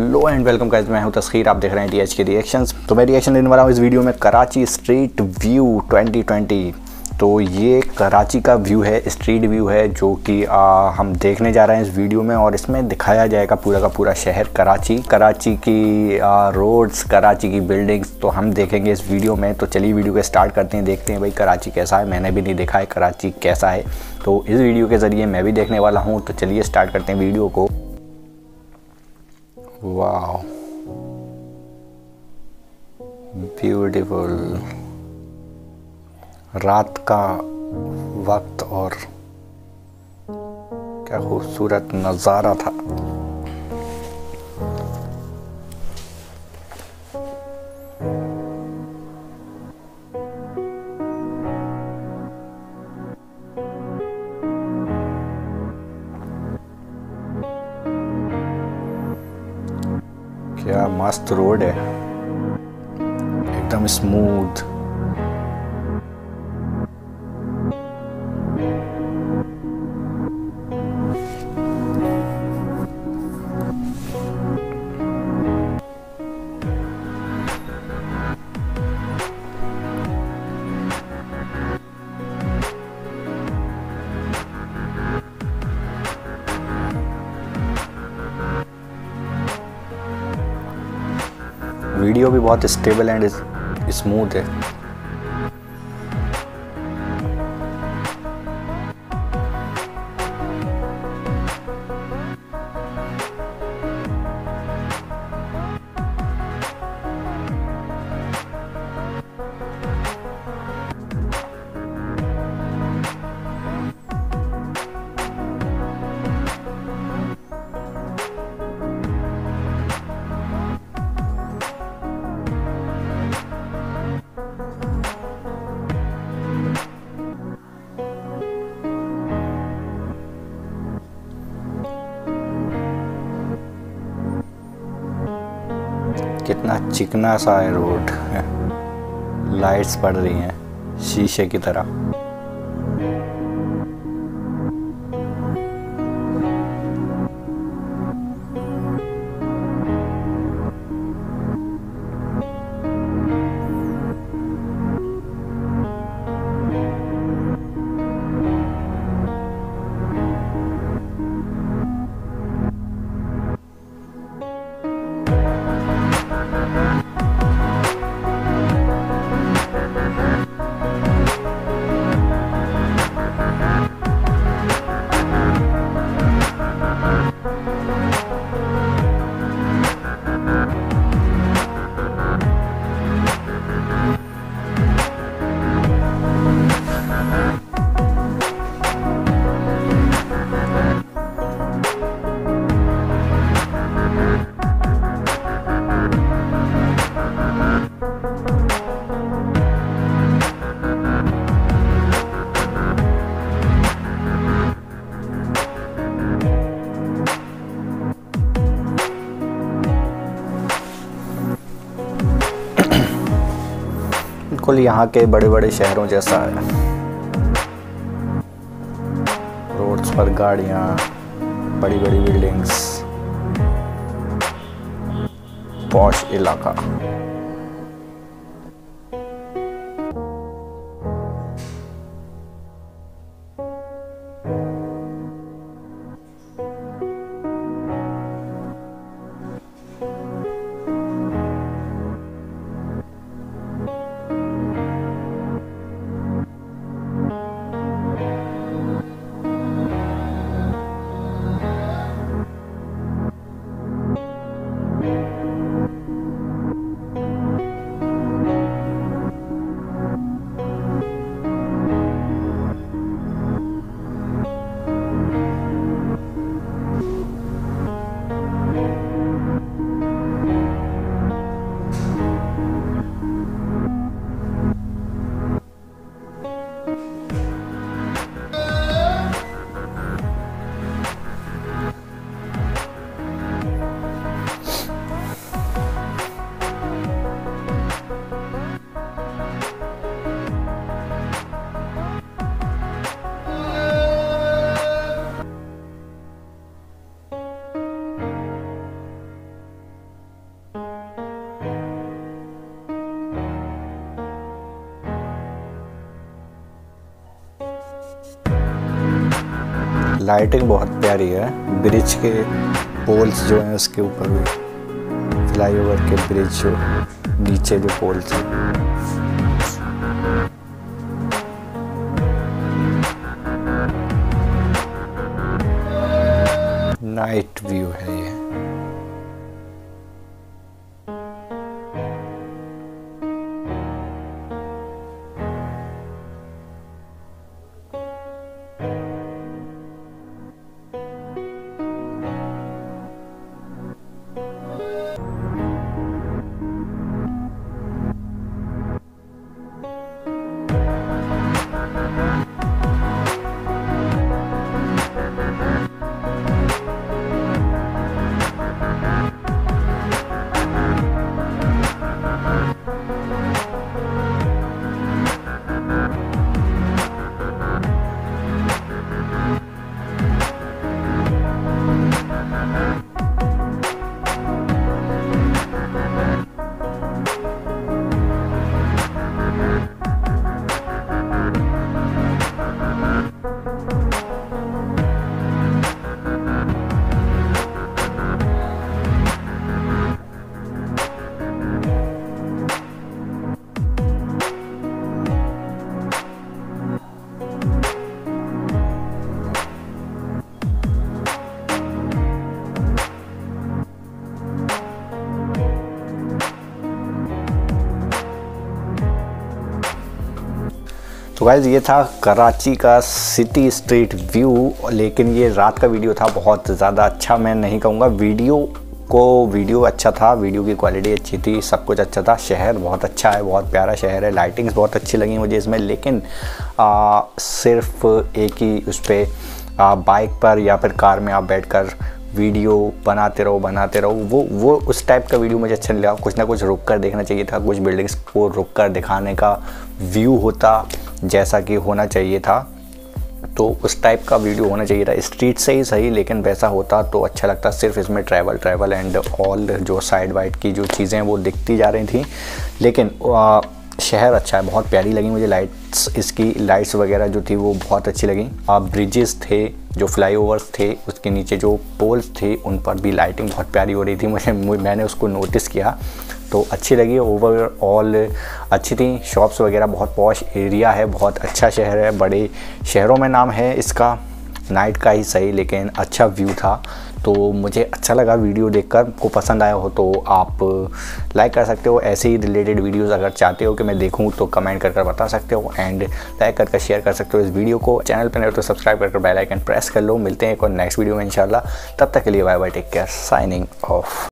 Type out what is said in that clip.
Hello and welcome guys, मैं हूं तस्खीर। आप देख रहे हैं टीएच के रिएक्शंस। तो मैं रिएक्शन देने वाला हूं इस वीडियो में कराची स्ट्रीट व्यू 2020। तो ये कराची का व्यू है, स्ट्रीट व्यू है, जो कि हम देखने जा रहे हैं इस वीडियो में। और इसमें दिखाया जाएगा पूरा का पूरा शहर कराची की रोड्स, कराची की बिल्डिंग्स। तो हम देखेंगे इस वीडियो में। तो चलिए वीडियो को स्टार्ट करते हैं, देखते हैं भाई कराची कैसा है। मैंने भी नहीं देखा है कराची कैसा है, तो इस वीडियो के ज़रिए मैं भी देखने वाला हूँ। तो चलिए स्टार्ट करते हैं वीडियो को। वाह, ब्यूटीफुल। रात का वक्त और क्या खूबसूरत नज़ारा था। क्या मस्त रोड है, एकदम स्मूथ। वीडियो भी बहुत स्टेबल एंड स्मूथ है। कितना चिकना सा है रोड, लाइट्स पड़ रही हैं शीशे की तरह। बिल्कुल यहाँ के बड़े बड़े शहरों जैसा है। रोड्स पर गाड़ियाँ, बड़ी बड़ी बिल्डिंग्स, पॉश इलाका। लाइटिंग बहुत प्यारी है। ब्रिज के पोल्स जो हैं उसके ऊपर भी, फ्लाईओवर के ब्रिज जो नीचे जो पोल्स हैं, नाइट व्यू है ये। तो गाइज़ ये था कराची का सिटी स्ट्रीट व्यू, लेकिन ये रात का वीडियो था, बहुत ज़्यादा अच्छा मैं नहीं कहूँगा। वीडियो अच्छा था, वीडियो की क्वालिटी अच्छी थी, सब कुछ अच्छा था। शहर बहुत अच्छा है, बहुत प्यारा शहर है, लाइटिंग्स बहुत अच्छी लगी मुझे इसमें। लेकिन सिर्फ एक ही उस पर बाइक पर या फिर कार में आप बैठकर वीडियो बनाते रहो, वो उस टाइप का वीडियो मुझे अच्छा नहीं लगा। कुछ ना कुछ रुक कर देखना चाहिए था, कुछ बिल्डिंग्स को रुक कर दिखाने का व्यू होता जैसा कि होना चाहिए था, तो उस टाइप का वीडियो होना चाहिए था। स्ट्रीट से ही सही, लेकिन वैसा होता तो अच्छा लगता। सिर्फ इसमें ट्रैवल एंड ऑल जो साइड वाइड की जो चीज़ें हैं वो दिखती जा रही थी। लेकिन शहर अच्छा है, बहुत प्यारी लगी मुझे। इसकी लाइट्स वगैरह जो थी वो बहुत अच्छी लगी। ब्रिजेस थे, जो फ्लाईओवर्स थे, उसके नीचे जो पोल्स थे उन पर भी लाइटिंग बहुत प्यारी हो रही थी। मैंने उसको नोटिस किया तो अच्छी लगी। ओवरऑल अच्छी थी। शॉप्स वगैरह, बहुत पॉश एरिया है, बहुत अच्छा शहर है, बड़े शहरों में नाम है इसका। नाइट का ही सही, लेकिन अच्छा व्यू था। तो मुझे अच्छा लगा वीडियो देखकर। को पसंद आया हो तो आप लाइक कर सकते हो। ऐसे ही रिलेटेड वीडियोस अगर चाहते हो कि मैं देखूं तो कमेंट कर बता सकते हो, एंड लाइक कर शेयर कर सकते हो इस वीडियो को। चैनल पर नहीं हो तो सब्सक्राइब कर बेल आइकन प्रेस कर लो। मिलते हैं एक और नेक्स्ट वीडियो में इंशाल्लाह। तब तक के लिए bye bye, take care, signing of.